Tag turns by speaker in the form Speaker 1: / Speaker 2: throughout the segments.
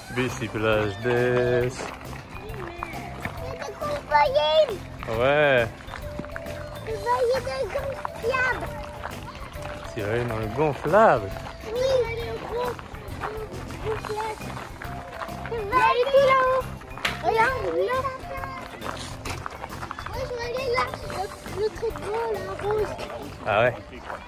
Speaker 1: Bici plage des. Ouais. Tu vas aller dans le gonflable.
Speaker 2: Oui, aller au gonflable. Tu vas aller tout là-haut. Regarde, là. Moi, je vais aller là. Le très gros, là, rouge.
Speaker 1: Ah ouais.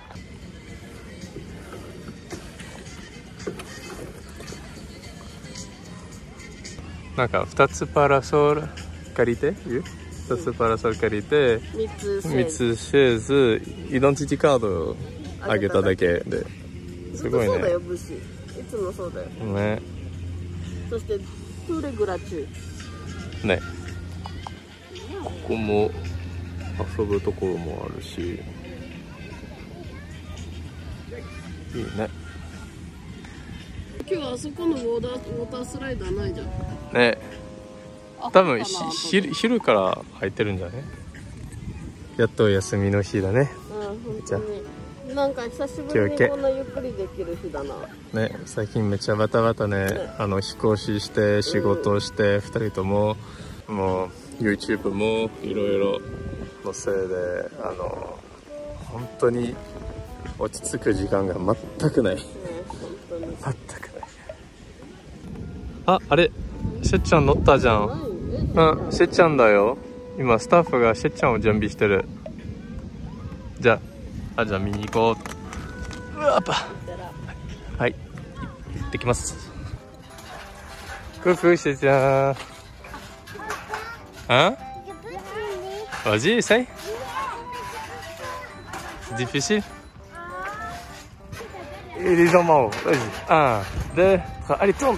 Speaker 1: なんか2つパラソル借りて、2つパラソル借りて、3つシェーズ、イデンティティカードをあげただけで。すごいね。
Speaker 3: そうだよ、武士。いつもそうだよ。
Speaker 1: ね。
Speaker 3: そして、トゥレグラチュー。
Speaker 1: ね。ここも遊ぶところもあるし。いいね。
Speaker 3: 今日あそこのウォータースライダーないじゃん。
Speaker 1: ね。多分昼から入ってるんじゃね。やっと休みの日だね。
Speaker 3: うん、本当に。なんか久しぶりにこんなゆっくりできる日だな。ね、
Speaker 1: 最近めっちゃバタバタね。飛行士して仕事して、2人とももう YouTube もいろいろのせいで本当に落ち着く時間が全くない。全くない。あれしぇっちゃん乗ったじゃん。しぇっちゃんだよ。今スタッフがしぇっちゃんを準備してる。じゃあ見に行こう。うわっぱ。はい、行ってきます。ククしぇっちゃん。Hein? Vas-y, essaye. C'est difficile. Et les jambes en haut. Vas-y. 1, 2, 3. Allez, tourne.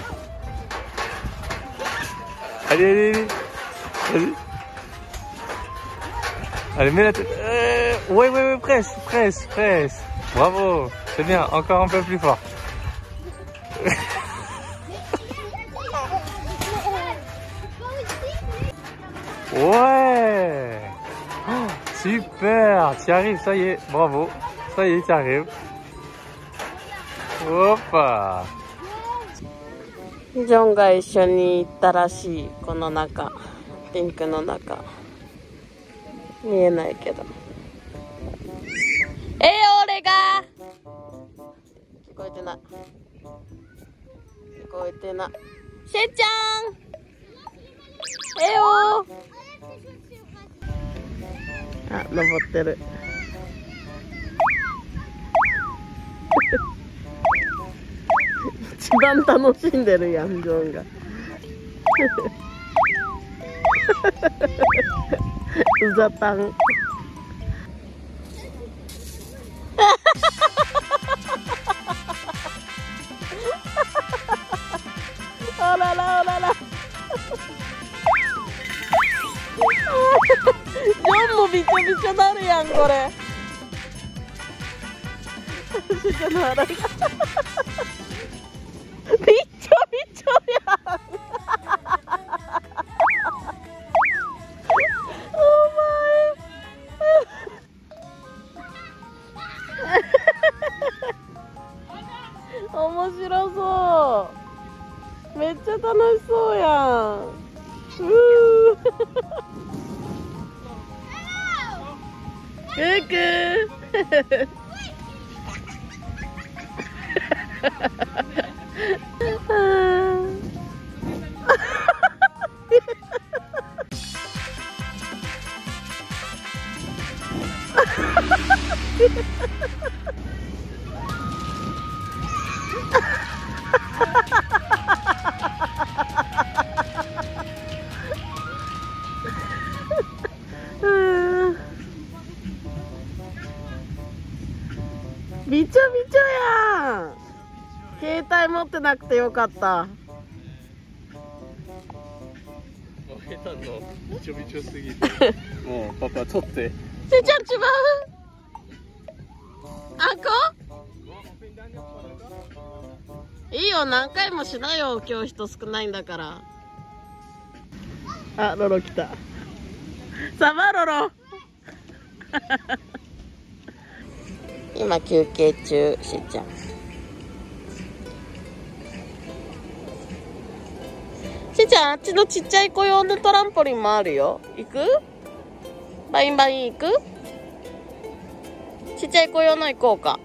Speaker 1: Allez. Vas-y. Allez, mets la tête. Ouais, presse. Bravo. C'est bien. Encore un peu plus fort. Ouais, oh, super, tu y arrives, ça y est, bravo, ça y est, tu y arrives. Hoppa.
Speaker 3: ジョンが一緒に行ったらしい。この中、ピンクの中。見えないけど。俺が。聞こえてない。しぇっちゃん。あ、登ってる。一番楽しんでるやん、ジョンが。うざたん。おらら。ジョンもびちょびちょなるやん、これ。びちょびちょやん。面白そう。めっちゃ楽しそうやん。ククびちょびちょやん。携帯持ってなくてよかった。
Speaker 1: 下手のびちょびちょすぎてもうパパ取って。
Speaker 3: せちゃんちまう。あんこいいよ、何回もしなよ。今日人少ないんだから。あ、ロロ来た。サバロロ。今休憩中、しーちゃん。 ちゃん、あっちのちっちゃい子用のトランポリンもあるよ。行く？バインバイン行く？ちっちゃい子用の行こうか。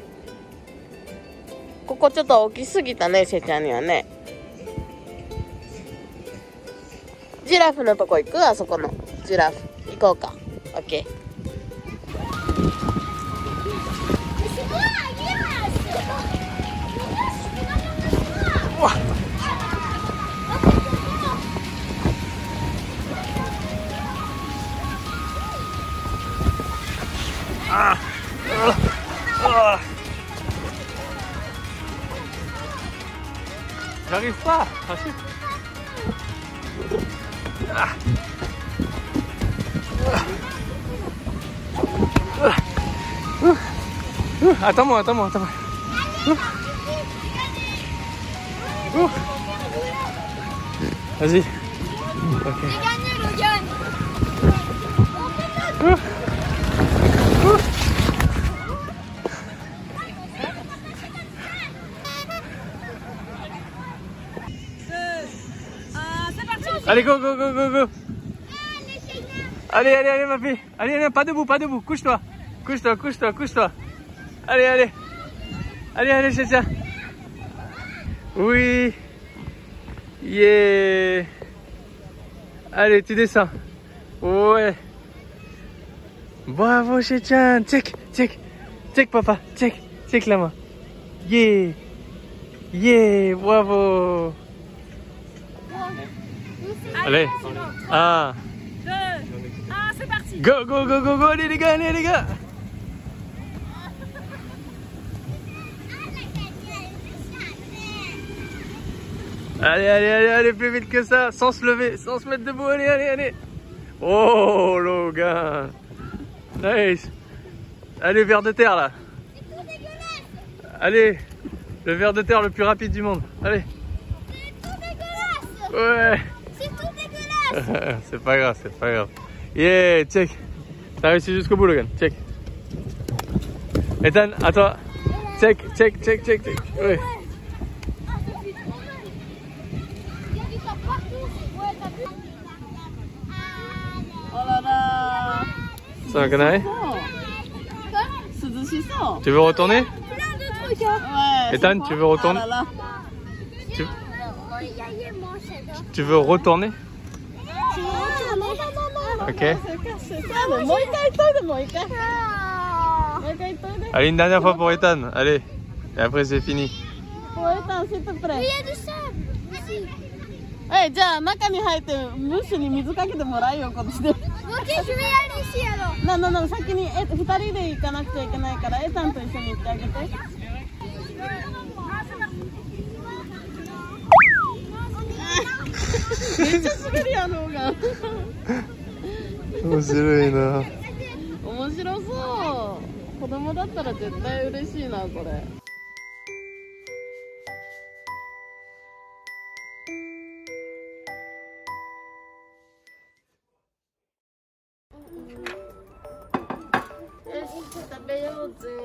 Speaker 3: ここちょっと大きすぎたね、せちゃんにはね。ジラフのとこ行く？あそこのジラフ行こうか。オッケー。
Speaker 1: J'arrive pas. Attends-moi, attends-moi, attends-moi. Vas-y. Ok. Allez, go, go, go, go, go. Allez, allez, allez, ma fille. Allez, allez, pas debout, pas debout. Couche-toi. Couche-toi, couche-toi, couche-toi. Allez, allez. Allez, allez, c'est ça. Oui. Yeah. Allez, tu descends. Ouais. Bravo, Chéchan. Check, check. Check, papa. Check. Check la main. Yeah. Yeah. Bravo. Allez. Ah.
Speaker 4: 2, 1, c'est parti.
Speaker 1: Go, go, go, go, go. Allez, les gars, allez, les gars. Allez, allez, allez, allez, plus vite que ça, sans se lever, sans se mettre debout, allez, allez, allez. Oh, Logan. Nice. Allez, ver de terre, là. Allez, le ver de terre le plus rapide du monde. Allez.
Speaker 2: C'est tout dégueulasse.
Speaker 1: Ouais.
Speaker 2: C'est tout dégueulasse.
Speaker 1: C'est pas grave, c'est pas grave. Yeah, check. T'as réussi jusqu'au bout, Logan. Check. Ethan, à toi. Check, check, check, check, check. Ouais.
Speaker 3: Oh là là.
Speaker 1: Ça va, Kanae? Tu veux retourner?
Speaker 2: Plein de trucs. Hein.
Speaker 3: Ouais.
Speaker 1: Ethan, tu veux retourner?
Speaker 3: Ah là là.
Speaker 1: Tu veux retourner? Ok. Allez, une dernière fois pour Ethan. Allez. Et après, c'est fini.
Speaker 3: Pour Ethan, s'il te plaît.
Speaker 2: Il y a du sable ici.
Speaker 3: じゃあ中に入ってムッシュに水かけてもらえよ、こっちで。
Speaker 2: Ok, je vais aller ici alors.
Speaker 3: な先に2人で行かなくちゃいけないから、エタンと一緒に行ってあげて。めっちゃ滑りやろうが。
Speaker 1: 面白いな。
Speaker 3: 面白そう。子供だったら絶対嬉しいな、これ。よし、食べようぜ。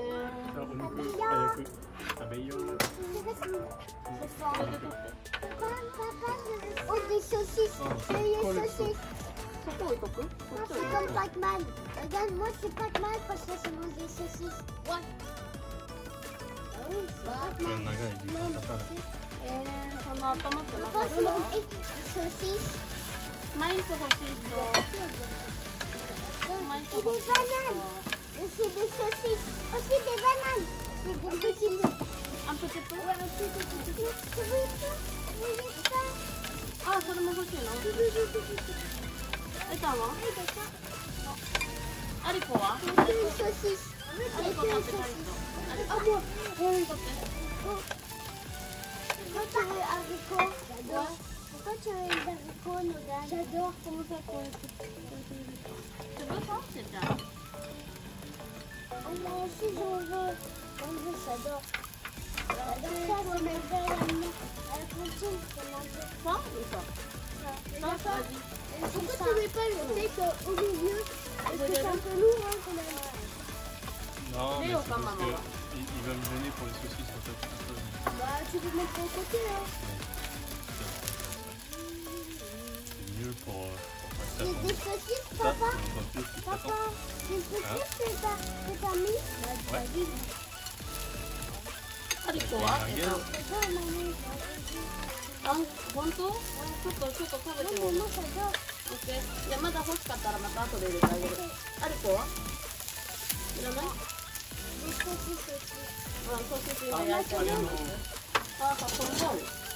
Speaker 2: Oh, des saucisses. Des saucisses.
Speaker 3: そこ置いとく？
Speaker 2: C'est comme Pac-Man. Regarde, moi c'est Pac-Man parce que c'est mange des saucisses. Ouais. Ah oui, c'est Pac-Man.
Speaker 3: その頭ってなか
Speaker 2: Moi
Speaker 3: っ
Speaker 2: c'est
Speaker 3: た？
Speaker 2: des saucisses.
Speaker 3: マイス欲しい人。マイス
Speaker 2: Et
Speaker 3: 欲し
Speaker 2: des
Speaker 3: い
Speaker 2: bananes. Et c'est des saucisses. Aussi des bananes. C'est des saucisses.
Speaker 3: Un petit peu?
Speaker 2: Ouais, un petit peu. Tu veux ça? Vous voulez ça?
Speaker 3: あ、それも欲しいの？エタンは？アリコは？
Speaker 2: Une saucisse.
Speaker 3: アリコ買ってない人。アリコ。
Speaker 2: Ah moi.
Speaker 3: 取って。
Speaker 2: Pourquoi tu veux haricots? J'adore. Pourquoi tu veux les haricots, Logan? J'adore. Comment ça pour les
Speaker 3: Tu veux ça? C'est bien.
Speaker 2: Moi aussi j'en veux. J'adore. J'adore ça, c'est ma belle amie. À la cantine, c'est ma belle.
Speaker 3: Ça ou ça? Ça, vas-y.
Speaker 2: Pourquoi tu mets pas le steak au milieu? Parce que c'est un peu lourd hein, quand même.
Speaker 1: Non,
Speaker 3: mais c'est parce que
Speaker 1: il va me gêner pour les saucisses en fait.
Speaker 2: Bah tu peux mettre de côté hein. Des saucisses, papa? Papa, des saucisses, c'est pas mis?
Speaker 1: Ouais.
Speaker 3: アリコは？あ、本当？ちょっと食べてみる。オッケー。いや、まだ欲しかったらまた後で入れてあげる。アリコは？いらない？うん、ソーセージ今焼いてある。あ、ポンポン。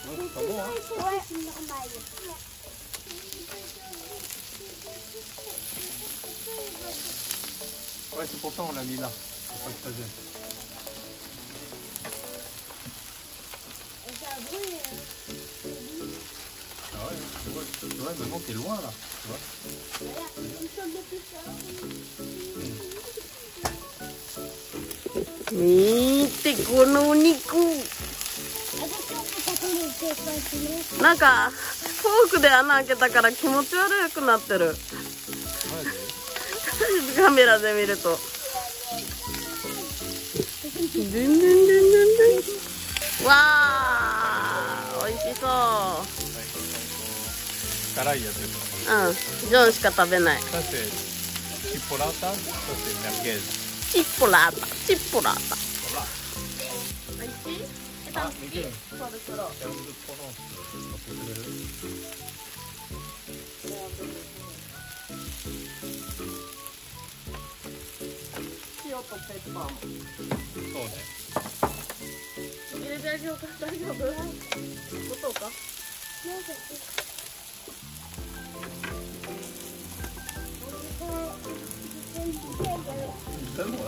Speaker 1: Ouais, c'est pourtant on l'a mis là. Faut pas que ça gêne. Ah ouais, ouais, maintenant t'es loin là, tu vois.
Speaker 3: 見てこのお肉。なんかフォークで穴開けたから気持ち悪くなってる。カメラで見ると。わあ、美味しそう。
Speaker 1: 辛いやつです。
Speaker 3: うん、ジョンしか食べない。
Speaker 1: Ça c'est chipolata, ça c'est merguez.
Speaker 3: チッポラータ、チッポラータ。美味しい？
Speaker 1: あ、見て。
Speaker 3: そうですよ。塩とペッパーも。
Speaker 1: そうね。
Speaker 3: 入れてあげようか、大丈夫？音か？
Speaker 1: C'est bon, ça.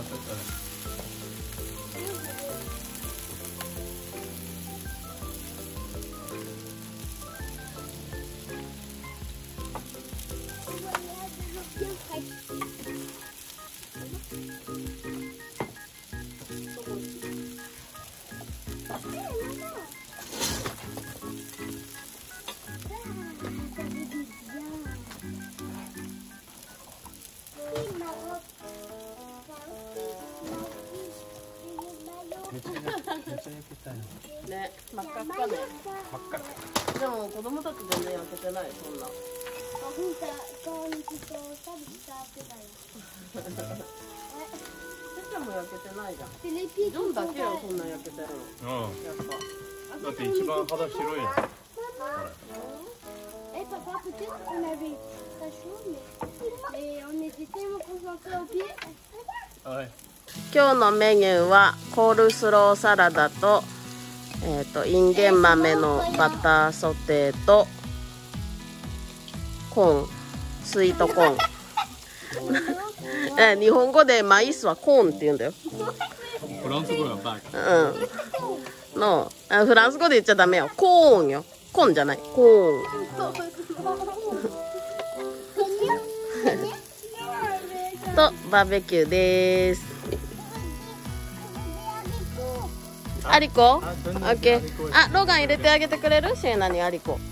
Speaker 3: ね、真っ赤っかね。
Speaker 1: 真っ赤。
Speaker 3: でも子供たち全然焼けてない、そんな。せっちゃんも焼けてないじゃん。ジョンだけよ、そんな焼けてるの。
Speaker 1: うん。
Speaker 3: やっぱ。
Speaker 1: だって一番肌白いやん。
Speaker 2: Et papa, peut-être qu'on avait très chaud, mais et on était tellement concentrés au pied.
Speaker 1: はい。
Speaker 3: 今日のメニューはコールスローサラダと、インゲン豆のバターソテーとコーン、スイートコーン。日本語でマイスはコーンって言うんだよ。
Speaker 1: フランス語はバック。
Speaker 3: うん。のフランス語で言っちゃダメよ。コーンよ。コーンじゃない。コーン。とバーベキューです。アリコ？オッケー。あ、ローガン入れてあげてくれる？シェーナにアリコ。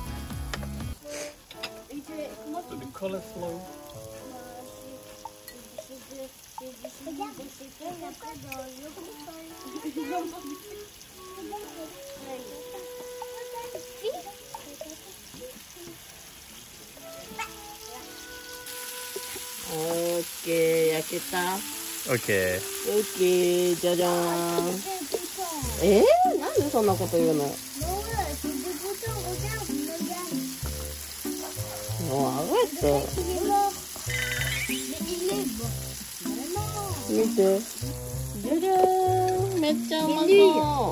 Speaker 3: オッケー、焼けた。
Speaker 1: オッケー。
Speaker 3: オッケー、じゃじゃーん。なんでそんなこと言うの？もうあげて。見て。じゃじゃーん。めっちゃうまそう。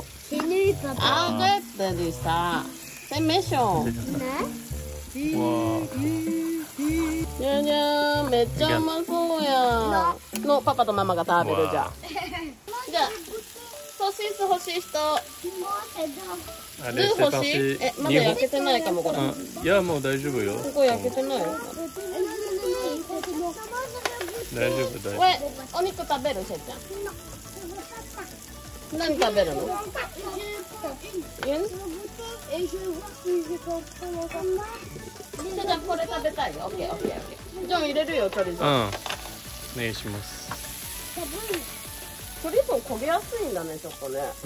Speaker 3: あげてでさ。C'est méchant。じゃじゃーん、めっちゃうまそうやん。のパパとママが食べるじゃん。じゃあ、ソーシス欲しい人。ルー欲しい？まだ焼けてないかもこれ。
Speaker 1: いやもう大丈夫よ。
Speaker 3: ここ焼けてないよ。
Speaker 1: 大丈夫大丈夫。
Speaker 3: これお肉食べるせっちゃん。何食べるの？じゃあこれ食べたいよ。オッケーオッケーオッケー。じゃあ入れるよチョリゾー。
Speaker 1: お願いします。
Speaker 3: チョリゾー焦げやすいんだねちょっとね。
Speaker 1: うん。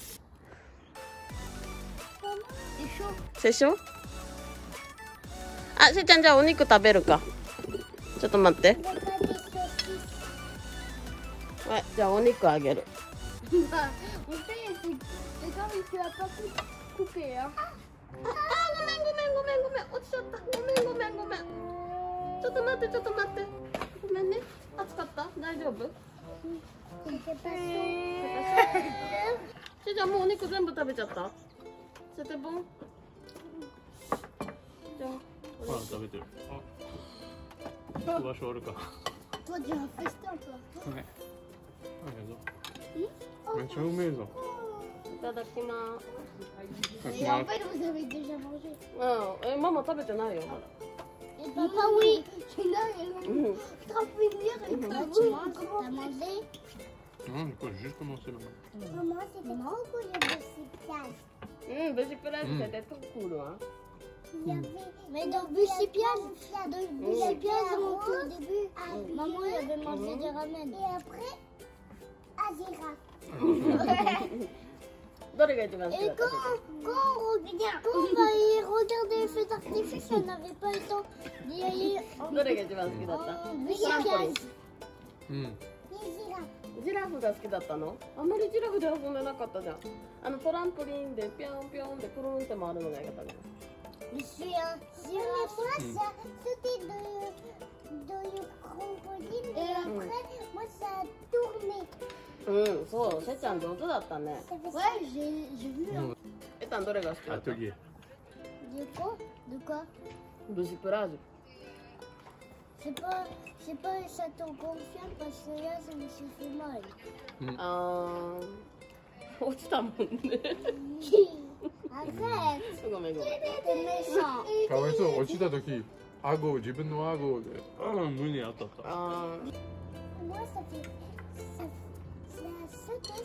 Speaker 3: C'est chaud? あ、しーちゃんじゃあお肉食べるか。ちょっと待って。
Speaker 2: Il n'y a pas des saucisses.
Speaker 3: はい、じゃあお肉あげる。
Speaker 2: On fait, c'est comme tu as pas pu couper, hein.
Speaker 3: あ、ごめんごめんごめんごめん、落ちちゃった。ごめんごめんごめん。ちょっと待ってちょっと待って。ごめんね。熱かった？大丈夫？
Speaker 2: C'est pas chaud.
Speaker 3: しーちゃんもうお肉全部食べちゃった？c'était bon？ じゃあ。
Speaker 1: ご飯食べてる。あ、場所あるか。
Speaker 2: Toi, tu as un festin, toi.
Speaker 1: はい。めっちゃうめえぞ。
Speaker 3: いただきま
Speaker 2: Et en fait, vous avez déjà mangé.
Speaker 3: す。うん、ママ食べてないよまだ。
Speaker 2: Et papa, oui. Là, ils
Speaker 3: うん。
Speaker 2: ont trop plaisir. Et toi, tu manges. T'as mangé?
Speaker 1: Non, il faut juste commencer là.
Speaker 2: Maman, c'était trop cool, le Bussipiaz.
Speaker 3: うん、ベジプライズc'était trop cool hein.
Speaker 2: Il y avait... Mais dans Bussipiaz, au tout début, maman, il avait mangé des ramen. Et après, Azira.
Speaker 3: どれが一番好き
Speaker 2: Et
Speaker 3: だった？
Speaker 2: quand on va y regarder les feux d'artifice, on n'avait pas le temps d'y aller
Speaker 3: どれが一番好きだった？
Speaker 2: en Bussipiaz.
Speaker 1: うん。
Speaker 3: ジラフが好きだったの？あんまりジラフで遊んでなかったじゃん。あのトランポリンでピョンピョンでプルンって回るのが良かったね。
Speaker 2: Je suis un girafe. Ça, c'était de trampoline. Et après, moi, ça a tourné.
Speaker 3: うん、そう、せっちゃん上手だったね。
Speaker 2: Ouais, j'ai vu.
Speaker 1: Mm.
Speaker 3: えたんどれが好きだった？
Speaker 1: Atelier.
Speaker 2: De quoi? De quoi?
Speaker 3: ブジプラージュ。
Speaker 2: C'est pas un château gonflable parce que là, ça me s'est fait mal.
Speaker 3: あー、落ちたもんね。
Speaker 2: Arrête!
Speaker 3: ごめんごめん。
Speaker 2: T'es méchant.
Speaker 1: かわいそう、落ちた時、顎、自分の顎で、胸当たった。
Speaker 3: あ
Speaker 2: Moi, ça fait. Ça sautait.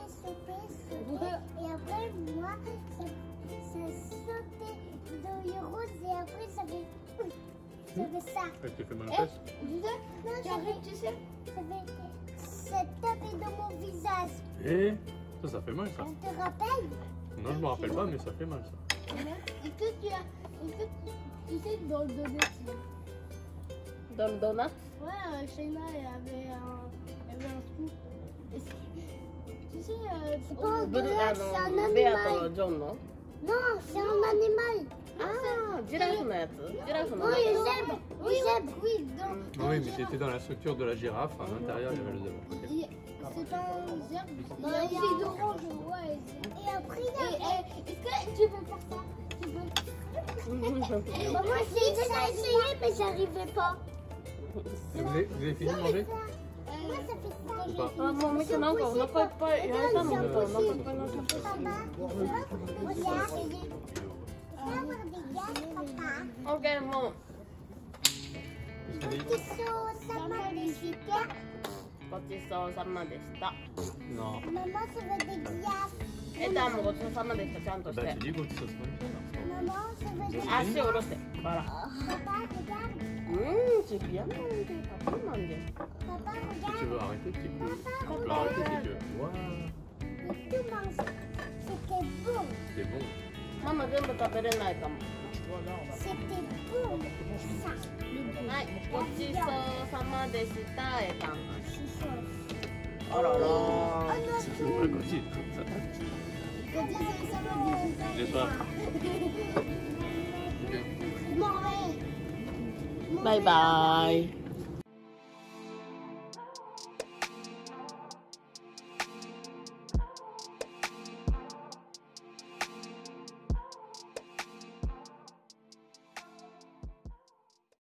Speaker 2: Et après, moi, ça sautait dans les roses. Et après, ça fait. Ça fait ça.
Speaker 1: Elle te fait mal aux fesses?
Speaker 2: Tu sais, ça tapait dans mon visage.
Speaker 1: Eh, ça fait mal ça.
Speaker 2: On te rappelle?
Speaker 1: Non, je me rappelle pas, mais ça fait mal ça.
Speaker 2: Est-ce que tu sais, dans le donut.
Speaker 3: ー、ドーナツ？
Speaker 2: Ouais, Shayna, il y avait un trou. Tu sais, c'est pas un
Speaker 3: ブル
Speaker 2: donut,
Speaker 3: あ
Speaker 2: c'est un
Speaker 3: のベア
Speaker 2: animal.
Speaker 3: とジョンの？
Speaker 2: Non, c'est un animal.
Speaker 3: ああ、ジラフのやつ？ジラフの
Speaker 2: Oui,
Speaker 3: 中
Speaker 2: le
Speaker 3: の？
Speaker 2: zèbre. Oui, dans
Speaker 1: Oui, mais c'était dans la structure de la girafe, à l'intérieur il y avait le zèbre.
Speaker 2: C'est pas un zèbre. Il y a aussi d'orange, ouais. Et après, est-ce que tu veux faire ça? Tu veux? Moi, j'ai déjà essayé, mais j'arrivais pas.
Speaker 1: Et vous avez fini de manger?
Speaker 2: Moi, ça fait ça.
Speaker 1: Ou pas?
Speaker 3: あ、もうみんななんかお腹いっぱい焼いたの見たらお腹いっぱいになっちゃった。
Speaker 2: Papa, moi, j'ai essayé. Avoir des gars, papa.
Speaker 3: オッケー、もう。
Speaker 2: Petit saut, ça m'a décidé.
Speaker 3: ごちそうさまでした。
Speaker 1: Non.
Speaker 2: Maman, ça va des glaces.
Speaker 3: えたんもごちそうさまでした。ちゃんとし
Speaker 1: Bah,
Speaker 3: て
Speaker 1: tu。dis que ça se passe.
Speaker 2: Maman, ça va des
Speaker 3: 足下ろして。バラ。
Speaker 2: Papa, regarde.
Speaker 3: チビやんなんで、パパなんで。
Speaker 2: Papa,
Speaker 1: Si tu
Speaker 2: regarde.
Speaker 1: veux arrêter, tu peux l'arrêter si tu veux. Waouh,
Speaker 2: J'ai tout mangé. C'était bon.
Speaker 1: c'est bon.
Speaker 3: ママ全部食べれないかも。
Speaker 2: C'était bon. Ça.
Speaker 3: はい、ごちそうさまでした。えたん。
Speaker 2: C'est chaud.
Speaker 3: あらら。
Speaker 2: Oh non,
Speaker 1: Si tu veux pas le goûter, ça t'aide.
Speaker 2: ça m'a décidé.
Speaker 1: J'ai soif.
Speaker 2: ママ。
Speaker 3: バイバイ。